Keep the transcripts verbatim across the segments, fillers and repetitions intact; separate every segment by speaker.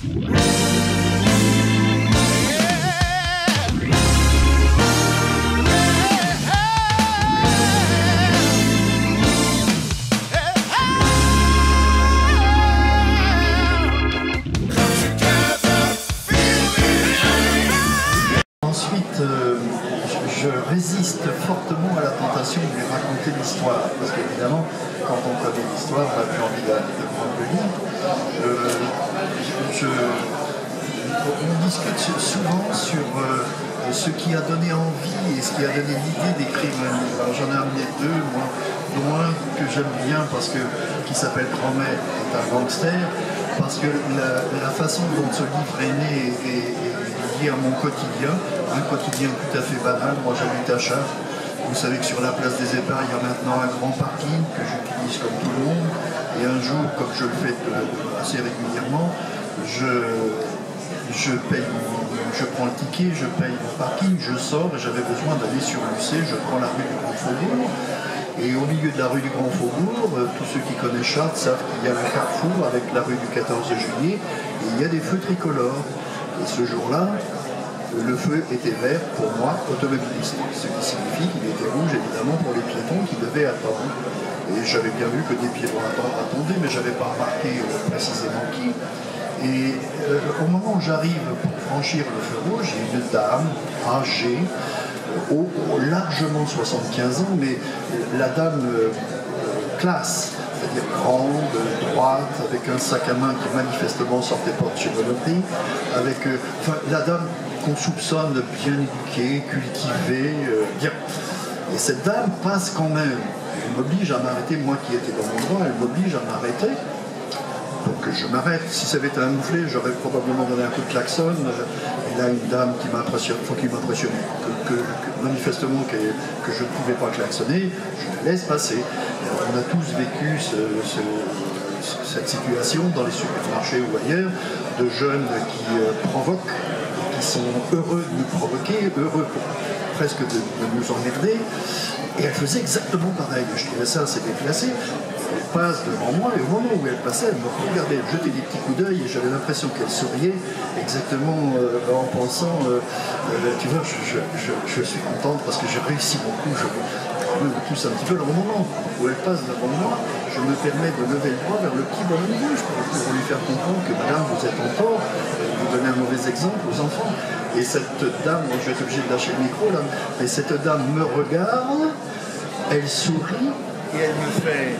Speaker 1: Je résiste fortement à la tentation de lui raconter l'histoire, parce qu'évidemment, quand on connaît l'histoire, on n'a plus envie de, de prendre le livre. Euh, je, on discute souvent sur euh, ce qui a donné envie et ce qui a donné l'idée d'écrire un livre. Alors j'en ai amené deux, moi, dont un que j'aime bien, parce que qui s'appelle Grand-mère, est un gangster, parce que la, la façon dont ce livre est né est, est à mon quotidien, un quotidien tout à fait banal. Moi j'habite à Chartres, vous savez que sur la place des Épargnes il y a maintenant un grand parking que j'utilise comme tout le monde, et un jour, comme je le fais assez régulièrement, je, je paye, je prends le ticket, je paye le parking, je sors, et j'avais besoin d'aller sur l'U C, je prends la rue du Grand Faubourg, et au milieu de la rue du Grand Faubourg, tous ceux qui connaissent Chartres savent qu'il y a un carrefour avec la rue du quatorze juillet, et il y a des feux tricolores. Et ce jour-là, le feu était vert pour moi, automobiliste, ce qui signifie qu'il était rouge évidemment pour les piétons qui devaient attendre. Et j'avais bien vu que des piétons attendaient, mais je n'avais pas remarqué euh, précisément qui. Et euh, au moment où j'arrive pour franchir le feu rouge, il y a une dame âgée, euh, au, au largement soixante-quinze ans, mais la dame euh, classe, c'est-à-dire grande, droite, avec un sac à main qui manifestement sortait pas de chez Monoprix, avec euh, enfin, la dame qu'on soupçonne bien éduquée, cultivée, euh, bien. Et cette dame passe quand même, elle m'oblige à m'arrêter, moi qui étais dans mon droit, elle m'oblige à m'arrêter. Donc je m'arrête, si ça avait été un mouflet, j'aurais probablement donné un coup de klaxon. Et là, une dame qui m'impressionne, faut qu'il m'impressionne, que, que, que manifestement que, que je ne pouvais pas klaxonner, je la laisse passer. On a tous vécu ce, ce, cette situation dans les supermarchés ou ailleurs, de jeunes qui euh, provoquent, qui sont heureux de nous provoquer, heureux pour, presque de, de nous emmerder. Et elle faisait exactement pareil. Je trouvais ça assez déplacé. Elle passe devant moi, et au moment où elle passait, elle me regardait, elle jetait des petits coups d'œil, et j'avais l'impression qu'elle souriait, exactement euh, en pensant, euh, euh, tu vois, je, je, je, je suis contente parce que j'ai réussi mon coup, je me pousse un petit peu. Alors au moment où elle passe devant moi, je me permets de lever le bras vers le petit bonhomme rouge pour lui faire comprendre que madame, vous êtes en tort, vous donnez un mauvais exemple aux enfants. Et cette dame, je vais être obligé de lâcher le micro là, et cette dame me regarde, elle sourit, et elle me fait...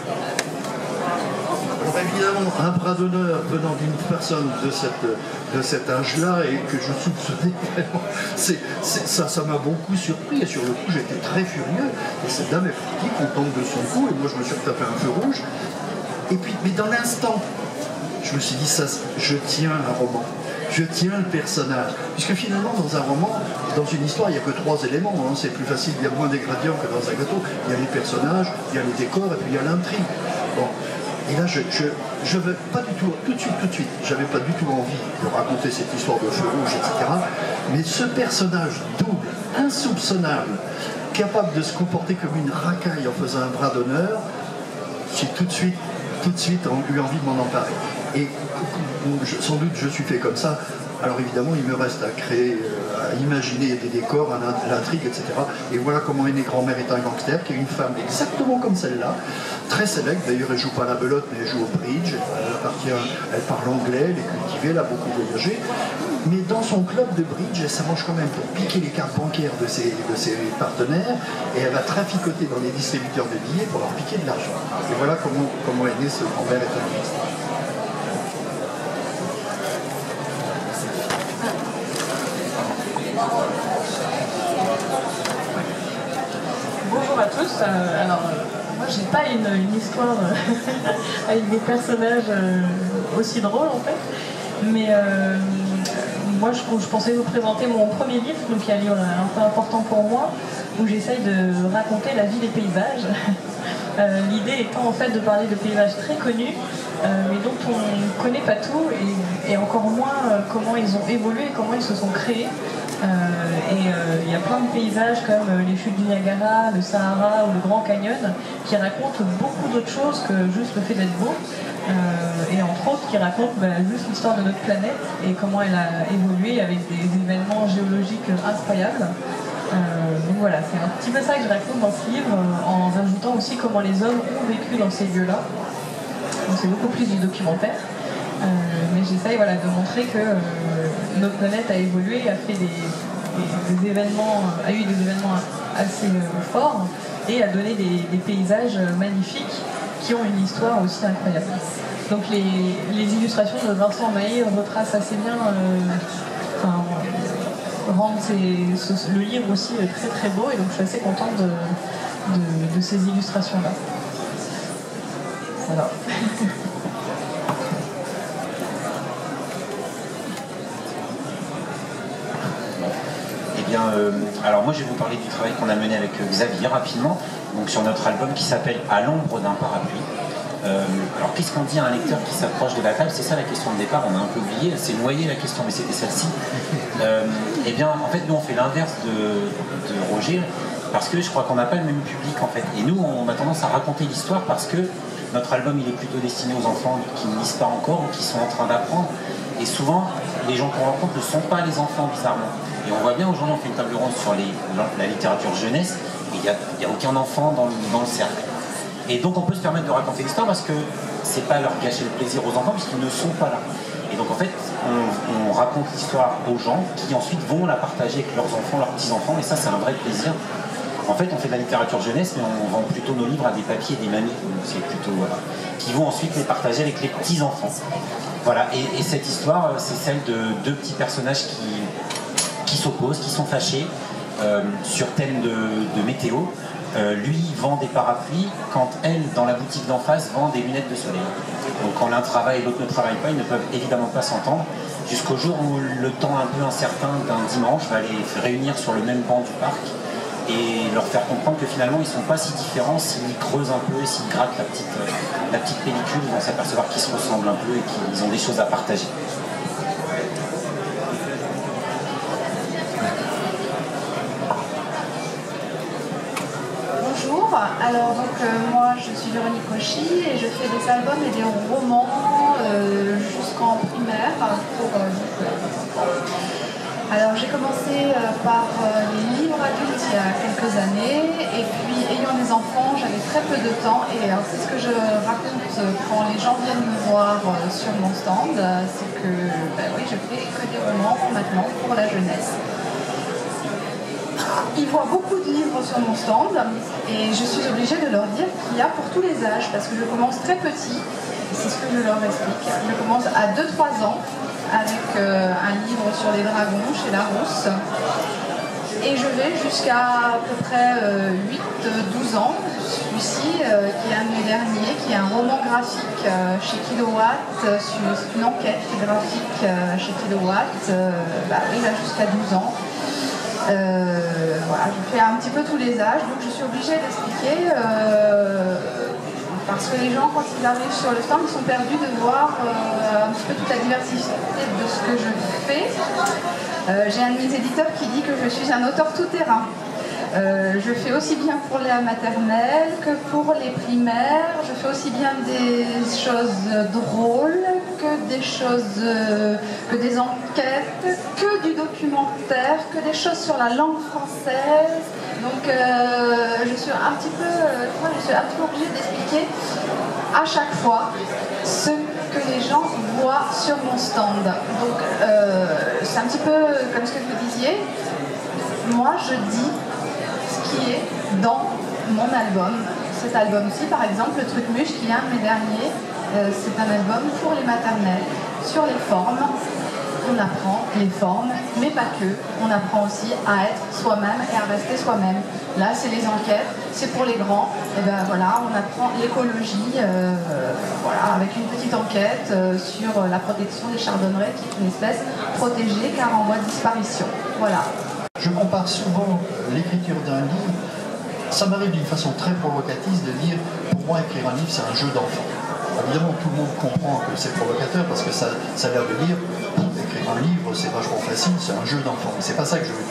Speaker 1: Alors évidemment, un bras d'honneur venant d'une personne de, cette, de cet âge-là et que je soupçonnais vraiment, c'est, c'est, ça ça m'a beaucoup surpris, et sur le coup j'étais très furieux, et cette dame est partie contente de son coup, et moi je me suis retapé un feu rouge, et puis, mais dans l'instant, je me suis dit, ça, je tiens un roman. Je tiens le personnage. Puisque finalement, dans un roman, dans une histoire, il n'y a que trois éléments. Hein. C'est plus facile, il y a moins d'ingrédients que dans un gâteau. Il y a les personnages, il y a les décors, et puis il y a l'intrigue. Bon. Et là, je, je, je veux pas du tout, tout de suite, tout de suite, j'avais pas du tout envie de raconter cette histoire de feu rouge, et cetera. Mais ce personnage double, insoupçonnable, capable de se comporter comme une racaille en faisant un bras d'honneur, j'ai tout de suite, tout de suite eu envie de m'en emparer. Et je, sans doute je suis fait comme ça. Alors évidemment, il me reste à créer, à imaginer des décors, l'intrigue, et cetera. Et voilà comment est née Grand-mère est un gangster, qui est une femme exactement comme celle-là, très sélect. D'ailleurs, elle joue pas à la belote, mais elle joue au bridge. Elle, appartient, elle parle anglais, elle est cultivée, elle a beaucoup voyagé. Mais dans son club de bridge, elle s'arrange quand même pour piquer les cartes bancaires de ses, de ses partenaires, et elle va traficoter dans les distributeurs de billets pour leur piquer de l'argent. Et voilà comment, comment est né ce Grand-mère est un gangster.
Speaker 2: Bonjour à tous. Euh, alors, euh, moi, j'ai pas une, une histoire euh, avec des personnages euh, aussi drôles en fait, mais euh, moi, je, je pensais vous présenter mon premier livre, donc qui est un livre un peu important pour moi, où j'essaye de raconter la vie des paysages. Euh, L'idée étant en fait de parler de paysages très connus, euh, mais dont on ne connaît pas tout, et, et encore moins euh, comment ils ont évolué, comment ils se sont créés. Euh, et il euh, y a plein de paysages comme euh, les chutes du Niagara, le Sahara ou le Grand Canyon qui racontent beaucoup d'autres choses que juste le fait d'être beau. Euh, et entre autres qui raconte bah, juste l'histoire de notre planète et comment elle a évolué avec des événements géologiques incroyables. Euh, donc voilà, c'est un petit peu ça que je raconte dans ce livre, euh, en rajoutant aussi comment les hommes ont vécu dans ces lieux-là. Donc c'est beaucoup plus du documentaire. Euh, mais j'essaye voilà, de montrer que euh, notre planète a évolué, a fait des, des, des événements, a eu des événements assez euh, forts et a donné des, des paysages magnifiques qui ont une histoire aussi incroyable. Donc les, les illustrations de Vincent Mahé retracent assez bien, euh, enfin, rendent ces, ce, le livre aussi très très beau, et donc je suis assez contente de, de, de ces illustrations-là. Voilà.
Speaker 3: Eh bien, euh, alors moi je vais vous parler du travail qu'on a mené avec Xavier rapidement, donc sur notre album qui s'appelle « À l'ombre d'un parapluie ». Euh, alors qu'est-ce qu'on dit à un lecteur qui s'approche de la table? C'est ça la question de départ, on a un peu oublié, elle s'est noyée la question, mais c'était celle-ci. Euh, eh bien, en fait, nous on fait l'inverse de, de Roger, parce que je crois qu'on n'a pas le même public en fait. Et nous, on a tendance à raconter l'histoire parce que notre album il est plutôt destiné aux enfants qui ne lisent pas encore ou qui sont en train d'apprendre. Et souvent, les gens qu'on rencontre ne sont pas les enfants, bizarrement. Et on voit bien, aujourd'hui, on fait une table ronde sur les, la littérature jeunesse, et il n'y a, a aucun enfant dans le, dans le cercle. Et donc, on peut se permettre de raconter l'histoire parce que c'est pas leur gâcher le plaisir aux enfants, puisqu'ils ne sont pas là. Et donc, en fait, on, on raconte l'histoire aux gens qui ensuite vont la partager avec leurs enfants, leurs petits-enfants, et ça, c'est un vrai plaisir. En fait, on fait de la littérature jeunesse, mais on vend plutôt nos livres à des papiers et des mamies, c'est plutôt, voilà, qui vont ensuite les partager avec les petits-enfants. Voilà, et, et cette histoire, c'est celle de deux petits personnages qui, qui s'opposent, qui sont fâchés euh, sur thème de, de météo. Euh, lui vend des parapluies quand elle, dans la boutique d'en face, vend des lunettes de soleil. Donc quand l'un travaille et l'autre ne travaille pas, ils ne peuvent évidemment pas s'entendre, jusqu'au jour où le temps un peu incertain d'un dimanche va les réunir sur le même banc du parc et leur faire comprendre que finalement ils ne sont pas si différents s'ils creusent un peu et s'ils grattent la petite, la petite pellicule, ils vont s'apercevoir qu'ils se ressemblent un peu et qu'ils ont des choses à partager.
Speaker 4: Bonjour, alors donc euh, moi je suis Véronique Cauchy et je fais des albums et des romans euh, jusqu'en primaire pour euh, Alors j'ai commencé euh, par euh, les livres adultes il y a quelques années, et puis ayant des enfants j'avais très peu de temps, et c'est ce que je raconte quand les gens viennent me voir euh, sur mon stand, euh, c'est que ben oui, je fais que des romans maintenant pour la jeunesse. Ils voient beaucoup de livres sur mon stand et je suis obligée de leur dire qu'il y a pour tous les âges, parce que je commence très petit, c'est ce que je leur explique. Je commence à deux trois ans avec euh, un livre sur les dragons chez Larousse, et je vais jusqu'à à peu près euh, huit douze ans. Celui-ci, euh, qui est un de mes derniers, qui est un roman graphique euh, chez Kilowatt, euh, sur une enquête graphique euh, chez Kilowatt, euh, bah, il a jusqu'à douze ans. Euh, voilà, je fais un petit peu tous les âges, donc je suis obligée d'expliquer, euh, parce que les gens, quand ils arrivent sur le stand, ils sont perdus de voir euh, un petit peu toute la diversité de ce que je fais. Euh, J'ai un de mes éditeurs qui dit que je suis un auteur tout-terrain. Euh, je fais aussi bien pour la maternelle que pour les primaires. Je fais aussi bien des choses drôles que des choses, euh, que des enquêtes, que du documentaire, que des choses sur la langue française. Donc euh, je suis un petit peu, euh, je suis un petit peu obligée d'expliquer à chaque fois ce que les gens voient sur mon stand. Donc euh, c'est un petit peu comme ce que vous disiez. Moi je dis qui est dans mon album. Cet album-ci, par exemple, le Truc Muche, qui est un de mes derniers, euh, c'est un album pour les maternelles, sur les formes. On apprend les formes, mais pas que. On apprend aussi à être soi-même et à rester soi-même. Là, c'est les enquêtes, c'est pour les grands. Et ben voilà, on apprend l'écologie, euh, voilà, avec une petite enquête euh, sur la protection des chardonnerets, qui est une espèce protégée car en voie de disparition. Voilà.
Speaker 1: Je compare souvent l'écriture d'un livre, ça m'arrive d'une façon très provocatrice de dire, pour moi écrire un livre c'est un jeu d'enfant. Évidemment tout le monde comprend que c'est provocateur parce que ça, ça a l'air de dire, écrire un livre c'est vachement facile, c'est un jeu d'enfant. Mais c'est pas ça que je veux dire.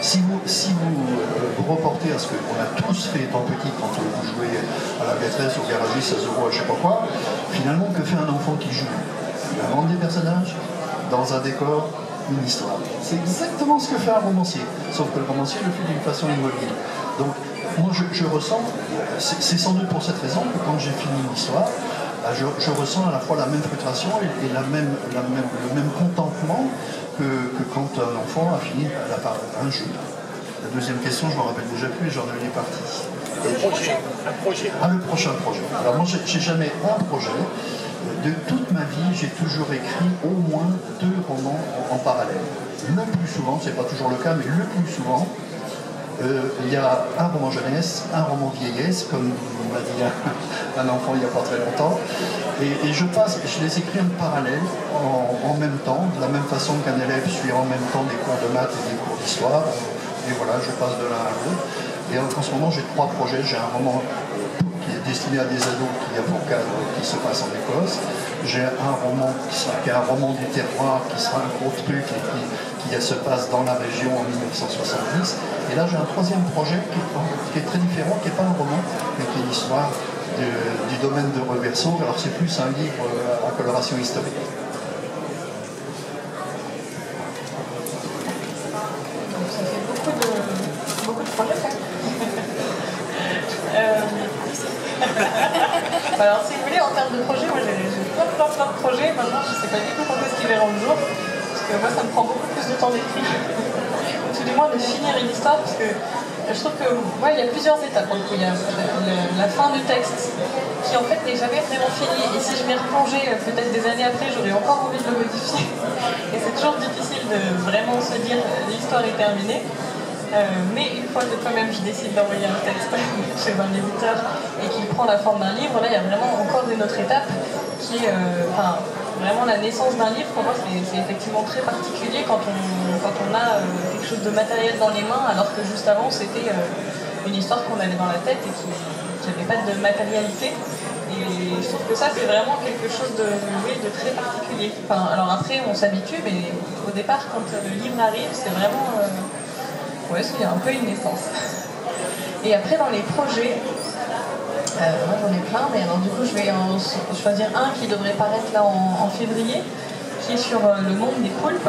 Speaker 1: Si vous, si vous euh, vous reportez à ce qu'on a tous fait étant petit quand vous jouez à la maîtresse, au garagiste, à Zoro, à je sais pas quoi, finalement, que fait un enfant qui joue? Il invente des personnages dans un décor, une histoire. C'est exactement ce que fait un romancier, sauf que le romancier le fait d'une façon immobile. Donc, moi, je, je ressens, c'est sans doute pour cette raison que quand j'ai fini une histoire, je, je ressens à la fois la même frustration et, et la même, la même, le même contentement que, que quand un enfant a fini la, un jeu. La deuxième question, je ne me rappelle déjà plus, j'en ai une partie.
Speaker 5: Un projet, un projet.
Speaker 1: Ah, le prochain projet. Alors moi, j'ai jamais un projet. De toute ma vie, j'ai toujours écrit au moins deux romans en, en parallèle. Le plus souvent, c'est pas toujours le cas, mais le plus souvent, euh, il y a un roman jeunesse, un roman vieillesse, comme m'a dit un, un enfant il n'y a pas très longtemps. Et, et je passe, je les écris en parallèle, en, en même temps, de la même façon qu'un élève suit en même temps des cours de maths et des cours d'histoire. Et voilà, je passe de l'un à l'autre. Et en, en ce moment, j'ai trois projets. J'ai un roman qui est destiné à des ados qui a pour cadre qui se passe en Écosse. J'ai un roman qui, sera, qui est un roman du terroir, qui sera un gros truc et qui, qui se passe dans la région en mille neuf cent soixante-dix. Et là, j'ai un troisième projet qui est, qui est très différent, qui n'est pas un roman, mais qui est l'histoire du domaine de Reverso. Alors c'est plus un livre à coloration historique.
Speaker 2: Donc ça fait beaucoup de, beaucoup de projets. euh... Alors si vous voulez, en termes de projets, moi j'ai plein, plein, plein de projets. Maintenant, je ne sais pas du tout quand est-ce qu'ils verront le jour. Parce que moi, ça me prend beaucoup plus de temps d'écrire. Ou tout du moins de finir une histoire. Parce que je trouve que ouais, il y a plusieurs étapes. Il y a la, la fin du texte qui en fait n'est jamais vraiment finie. Et si je m'y replongeais peut-être des années après, j'aurais encore envie de le modifier. Et c'est toujours difficile de vraiment se dire l'histoire est terminée. Euh, mais une fois que quand même je décide d'envoyer un texte chez un éditeur et qu'il prend la forme d'un livre, là il y a vraiment encore une autre étape qui est euh, enfin, vraiment la naissance d'un livre. Pour moi c'est effectivement très particulier quand on, quand on a euh, quelque chose de matériel dans les mains, alors que juste avant c'était euh, une histoire qu'on avait dans la tête et qui n'avait pas de matérialité. Et je trouve que ça c'est vraiment quelque chose de, oui, de très particulier. Enfin, alors après on s'habitue, mais au départ quand le livre arrive c'est vraiment... Euh, Ouais, il y a un peu une naissance. Et après, dans les projets, euh, moi j'en ai plein, mais alors du coup, je vais en choisir un qui devrait paraître là en, en février, qui est sur euh, le monde des poulpes,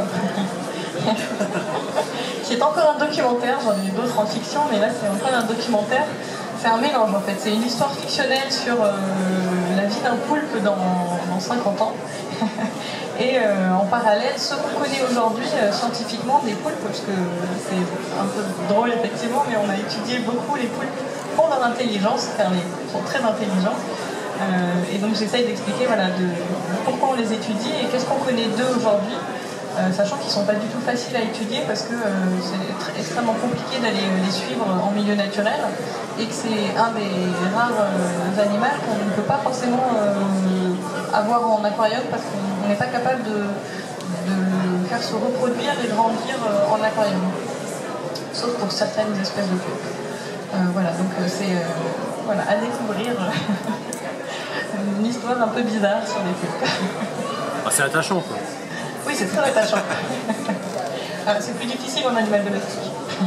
Speaker 2: qui est encore un documentaire. J'en ai eu d'autres en fiction, mais là, c'est encore un documentaire. C'est un mélange en fait. C'est une histoire fictionnelle sur euh, la vie d'un poulpe dans, dans cinquante ans. Et euh, en parallèle, ce qu'on connaît aujourd'hui euh, scientifiquement des poulpes, parce que c'est un peu drôle effectivement, mais on a étudié beaucoup les poulpes pour leur intelligence, car ils sont très intelligents. Euh, et donc j'essaye d'expliquer voilà, de, pourquoi on les étudie et qu'est-ce qu'on connaît d'eux aujourd'hui, euh, sachant qu'ils ne sont pas du tout faciles à étudier parce que euh, c'est extrêmement compliqué d'aller les suivre en milieu naturel et que c'est un des rares euh, animaux qu'on ne peut pas forcément euh, avoir en aquarium parce qu'on on n'est pas capable de, de le faire se reproduire et grandir en aquarium, sauf pour certaines espèces de poulpes. Euh, voilà, donc c'est euh, voilà, à découvrir une histoire un peu bizarre sur les poulpes.
Speaker 5: Ah, c'est attachant quoi.
Speaker 2: Oui, c'est très attachant. C'est plus difficile en animal domestique.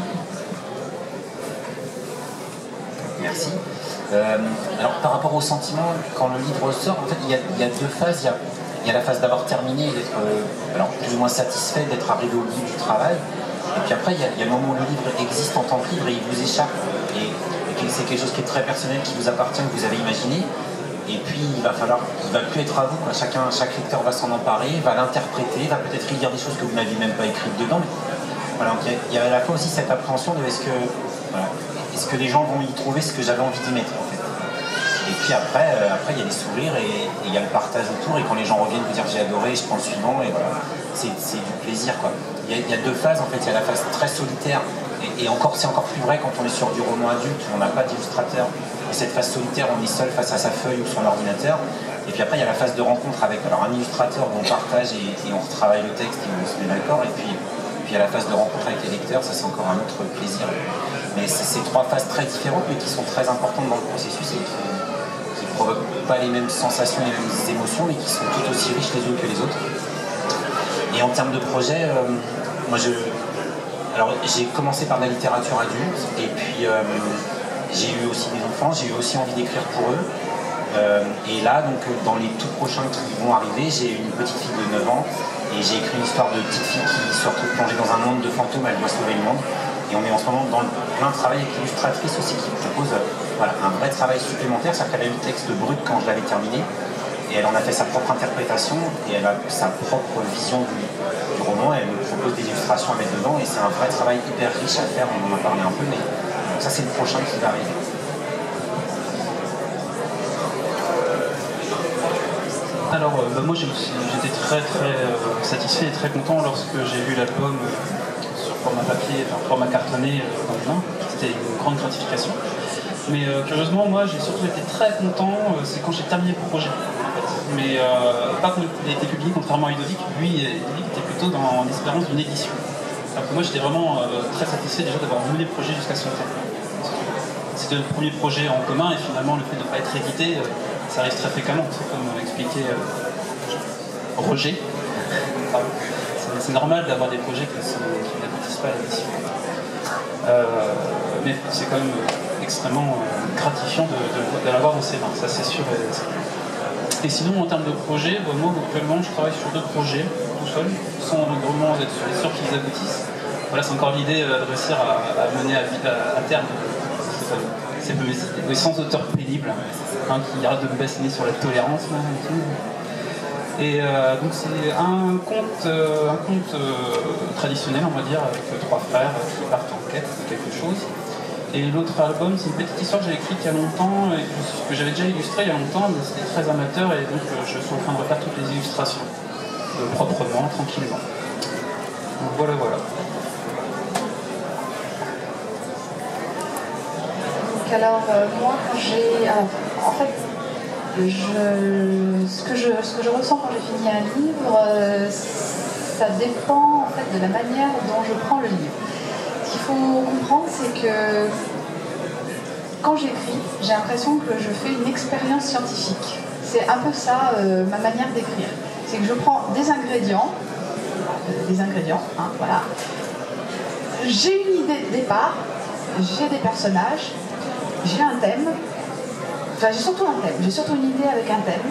Speaker 3: Merci. Euh, alors par rapport au sentiment, quand le livre sort, en fait il y a, il y a deux phases. Il y a, il y a la phase d'avoir terminé, d'être euh, alors plus ou moins satisfait, d'être arrivé au bout du travail. Et puis après il y, a, il y a le moment où le livre existe en tant que livre et il vous échappe. Et, et c'est quelque chose qui est très personnel, qui vous appartient, que vous avez imaginé. Et puis il va falloir, il va plus être à vous. Quoi. Chacun, chaque lecteur va s'en emparer, va l'interpréter, va peut-être lire des choses que vous n'aviez même pas écrites dedans. Voilà, donc il y, a, il y a à la fois aussi cette appréhension de est-ce que, voilà, est-ce que les gens vont y trouver ce que j'avais envie d'y mettre en fait. Et puis après, euh, après il y a des sourires et il y a le partage autour. Et quand les gens reviennent vous dire j'ai adoré, je prends le suivant et voilà, c'est du plaisir quoi. Il y, a, il y a deux phases en fait. Il y a la phase très solitaire et, et encore c'est encore plus vrai quand on est sur du roman adulte où on n'a pas d'illustrateur. Et cette phase solitaire, on est seul face à sa feuille ou son ordinateur. Et puis après il y a la phase de rencontre avec alors un illustrateur où on partage et, et on retravaille le texte et on se met d'accord. Et puis, puis il y a la phase de rencontre avec les lecteurs, ça c'est encore un autre plaisir. Mais c'est ces trois phases très différentes mais qui sont très importantes dans le processus et qui ne provoquent pas les mêmes sensations, les mêmes émotions, mais qui sont tout aussi riches les unes que les autres. Et en termes de projet, euh, moi je... Alors j'ai commencé par de la littérature adulte et puis euh, j'ai eu aussi des enfants, j'ai eu aussi envie d'écrire pour eux. Euh, et là, donc dans les tout prochains qui vont arriver, j'ai une petite fille de neuf ans et j'ai écrit une histoire de petite fille qui se retrouve plongée dans un monde de fantômes, elle doit sauver le monde. Et on est en ce moment dans le plein de travail avec l'illustratrice aussi qui propose euh, voilà, un vrai travail supplémentaire, c'est-à-dire qu'elle a eu le texte brut quand je l'avais terminé. Et elle en a fait sa propre interprétation et elle a sa propre vision du, du roman. Elle me propose des illustrations à mettre dedans et c'est un vrai travail hyper riche à faire, on en a parlé un peu, mais donc ça c'est le prochain qui va arriver.
Speaker 6: Alors euh, bah, moi j'étais très très euh, satisfait et très content lorsque j'ai vu l'album euh, sur format papier, enfin format cartonné euh, dans les mains. C'était une grande gratification. Mais euh, curieusement, moi j'ai surtout été très content, euh, c'est quand j'ai terminé le projet. Mais euh, pas quand il a été publié, contrairement à Ludovic, lui il était plutôt dans l'espérance d'une édition. Alors que moi j'étais vraiment euh, très satisfait déjà d'avoir mené le projet jusqu'à son terme. C'était le premier projet en commun et finalement le fait de ne pas être édité, euh, ça arrive très fréquemment, comme expliquait euh, Roger. C'est normal d'avoir des projets qui, sont, qui n'aboutissent pas à l'édition. Euh, mais c'est quand même extrêmement gratifiant de, de, de l'avoir dans ses mains, ça c'est sûr. Et sinon, en termes de projet, bah, moi actuellement je travaille sur deux projets tout seul, sans vraiment être sûr qu'ils aboutissent. Voilà, c'est encore l'idée euh, de réussir à, à mener à, à, à terme ces euh, sans auteur pénible, hein, qui arrête de me bassiner sur la tolérance. Là, et tout. Et euh, donc c'est un conte, euh, un conte euh, traditionnel, on va dire, avec euh, trois frères euh, qui partent en quête de quelque chose. Et l'autre album, c'est une petite histoire que j'ai écrite il y a longtemps, et que j'avais déjà illustré il y a longtemps, mais c'était très amateur, et donc euh, je suis en train de refaire toutes les illustrations, euh, proprement, tranquillement. Donc voilà, voilà.
Speaker 4: Donc alors, euh, moi, quand j'ai... En fait, Je, ce, que je, ce que je ressens quand j'ai fini un livre, euh, ça dépend en fait de la manière dont je prends le livre. Ce qu'il faut comprendre, c'est que quand j'écris, j'ai l'impression que je fais une expérience scientifique. C'est un peu ça, euh, ma manière d'écrire. C'est que je prends des ingrédients, euh, des ingrédients, hein, voilà. J'ai une idée de départ, j'ai des personnages, j'ai un thème. Enfin, j'ai surtout un thème, j'ai surtout une idée avec un thème.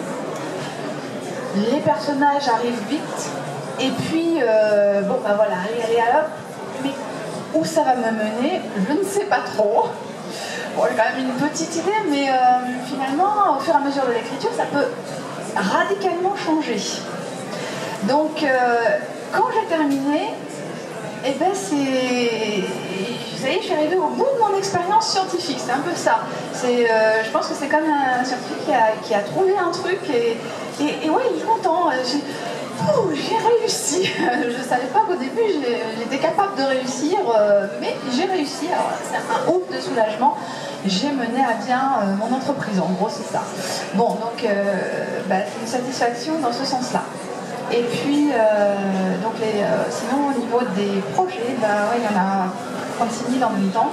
Speaker 4: Les personnages arrivent vite, et puis, euh, bon, ben voilà, allez, allez, hop, mais où ça va me mener, je ne sais pas trop. Bon, j'ai quand même une petite idée, mais euh, finalement, au fur et à mesure de l'écriture, ça peut radicalement changer. Donc, euh, quand j'ai terminé, eh ben c'est... Vous savez, je suis arrivée au bout de mon expérience scientifique, c'est un peu ça. Euh, je pense que c'est comme un scientifique qui a, qui a trouvé un truc et, et, et ouais, il est content. J'ai réussi. Je ne savais pas qu'au début j'étais capable de réussir, euh, mais j'ai réussi. Alors c'est un ouf de soulagement. J'ai mené à bien euh, mon entreprise, en gros c'est ça. Bon, donc euh, bah, c'est une satisfaction dans ce sens-là. Et puis, euh, donc les, euh, sinon au niveau des projets, bah, ouais, il y en a trente-six mille en même temps.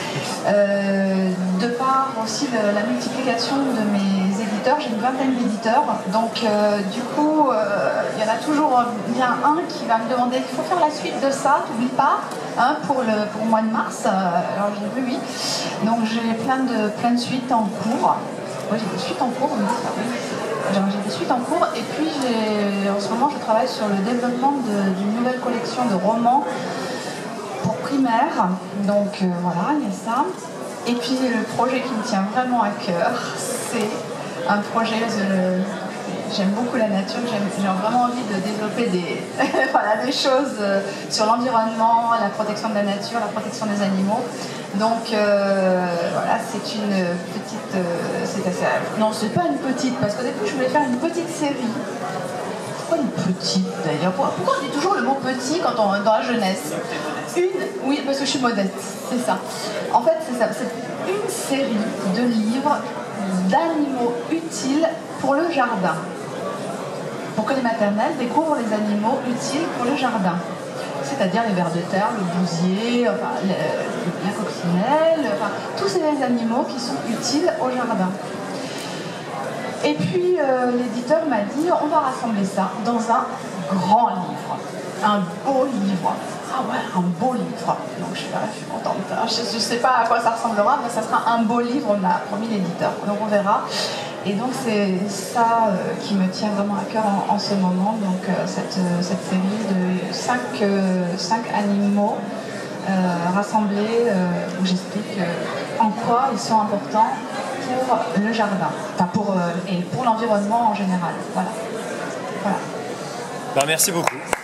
Speaker 4: Euh, de par aussi le, la multiplication de mes éditeurs, j'ai une vingtaine d'éditeurs, donc euh, du coup, euh, il y en a toujours bien un qui va me demander il faut faire la suite de ça, t'oublies pas, hein, pour, le, pour le mois de mars. Alors j'ai vu, oui. Donc j'ai plein de, plein de suites en cours. Oui, j'ai des suites en cours, on me dit ça, oui. J'ai des suites en cours et puis en ce moment je travaille sur le développement d'une nouvelle collection de romans pour primaire, donc euh, voilà, il y a ça. Et puis le projet qui me tient vraiment à cœur, c'est un projet, de... j'aime beaucoup la nature, j'ai vraiment envie de développer des, voilà, des choses sur l'environnement, la protection de la nature, la protection des animaux. Donc euh, voilà, c'est une petite... Euh, c'est assez... Non, c'est pas une petite, parce qu'au début je voulais faire une petite série. Pourquoi une petite d'ailleurs? Pourquoi on dit toujours le mot petit quand on est dans la jeunesse? Une, oui, parce que je suis modeste, c'est ça. En fait, c'est ça, c'est une série de livres d'animaux utiles pour le jardin. Pour que les maternelles découvrent les animaux utiles pour le jardin. C'est-à-dire les vers de terre, le bousier, enfin, le, la coccinelle, enfin, tous ces animaux qui sont utiles au jardin. Et puis euh, l'éditeur m'a dit on va rassembler ça dans un grand livre, un beau livre. Ah ouais, un beau livre. Donc je suis là, je suis contente. Je ne sais pas à quoi ça ressemblera, mais ça sera un beau livre, on a promis l'éditeur. Donc on verra. Et donc c'est ça euh, qui me tient vraiment à cœur en, en ce moment. Donc euh, cette, euh, cette série de cinq, euh, cinq animaux euh, rassemblés euh, où j'explique euh, en quoi ils sont importants pour le jardin, enfin pour, euh, et pour l'environnement en général. Voilà. Voilà.
Speaker 7: Ben, merci beaucoup.